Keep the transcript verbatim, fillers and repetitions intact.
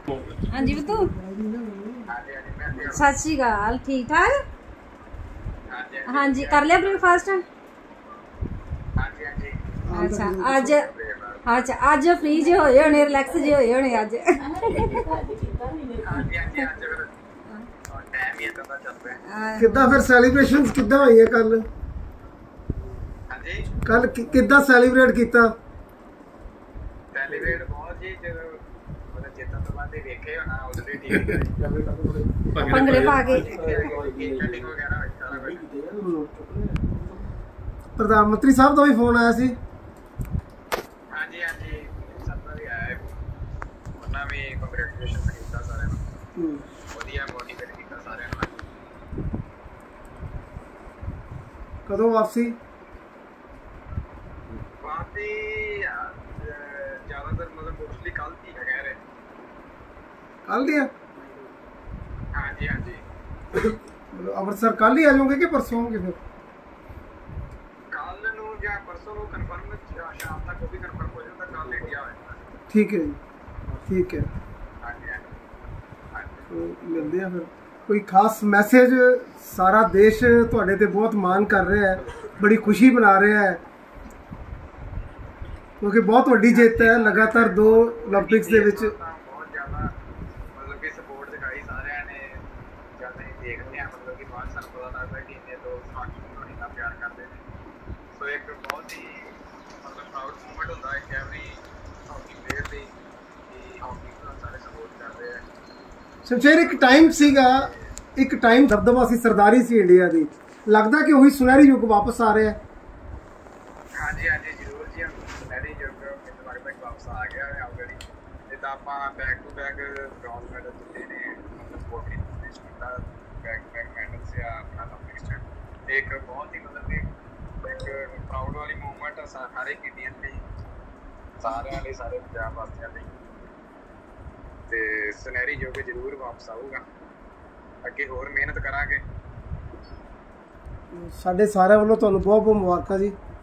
हाँ जी बतू सत श्री अकाल ठीक ठाक। हाँ जी कर लिया ब्रेकफास्ट। अच्छा अज अच्छा अज फ्री जे होए होने रिलैक्स जे होए होने अज। किद्दां फिर सैलीब्रेशंस किद्दां होई है कल? कल किद्दां सैलीब्रेट कीता? सैलीब्रेट बहुत जी मतलब जितना तो बात देखे हो ना उधर ठीक भंगड़े पा के कटिंग वगैरह सारा कुछ। प्रधानमंत्री साहब का भी फोन आया सी? हाँ जी हाँ जी सब का भी आया है। उन्होंने भी कांग्रेचुलेशन कीता सारे ਨੂੰ ਵਧੀਆ ਮੋਟੀਵੇਟ ਕੀਤਾ ਸਾਰਿਆਂ ਨੂੰ। कदों वापसी? वापसी ज्यादातर मतलब मोस्टली कल ही है कह रहे। कल दिया? हाँ जी हाँ जी अमृतसर कल ही आ जाओगे कि परसों होंगे फिर? कल ਨੂੰ ਜਾਂ परसों ਨੂੰ ਕਨਫਰਮ ਸ਼ਾਮ ਤੱਕ ਉਹ ਵੀ ਕਨਫਰਮ ਹੋ ਜਾਂਦਾ ਕੱਲ ਇੰਡੀਆ ਹੋਏਗਾ। ठीक है जी ठीक है। हाँ जी तो मिलते हैं फिर। कोई खास मैसेज? सारा देश तुहाडे ते बहुत मान कर रहा है, बड़ी खुशी मना रहा है क्योंकि बहुत वड्डी जित है लगातार दो ओलंपिक्स दे विच। बहुत ज़्यादा मतलब कि सपोर्ट दिखाई सारे ने जब नहीं देखते हैं मतलब कि बहुत सारा पता लगता है कि इन्हें लोग हॉकी को इतना प्यार करते हैं। सो एक बहुत ही मतलब प्राउड मोमेंट होता है कि एवरी हॉकी प्लेयर भी कि हॉकी को सारे सपोर्ट कर रहे हैं। शमशेर एक टाइम सीगा, एक टाइम दबदबा सी सरदारी सी इंडिया दी, लगता कि वही सुनहरी युग वापस आ रहा है? हाँ जी हाँ जी जरूर जी, हम सुनहरी युग मेरे लगता है वापस आ गया है ऑलरेडी। जिदा आप back to back bronze medal जिते ने मतलब फोर्टीन किया बैक टू बैक मेडल से अपना ओलंपिक्स एक बहुत ही मतलब एक प्राउड वाली मूवमेंट है हर एक इंडियन ਲਈ ਸਾਰਿਆਂ ਲਈ ਸਾਰੇ ਪੰਜਾਬ ਵਾਸੀਆਂ ਲਈ। ਤੇ ਸੁਨਹਿਰੀ ਯੁੱਗ ਜ਼ਰੂਰ ਵਾਪਸ ਆਊਗਾ, ਅੱਗੇ ਹੋਰ ਮਿਹਨਤ ਕਰਾਂਗੇ। ਸਾਡੇ ਸਾਰਿਆਂ ਵੱਲੋਂ ਤੁਹਾਨੂੰ ਬਹੁਤ ਬਹੁਤ ਮੁਬਾਰਕਾਂ ਜੀ।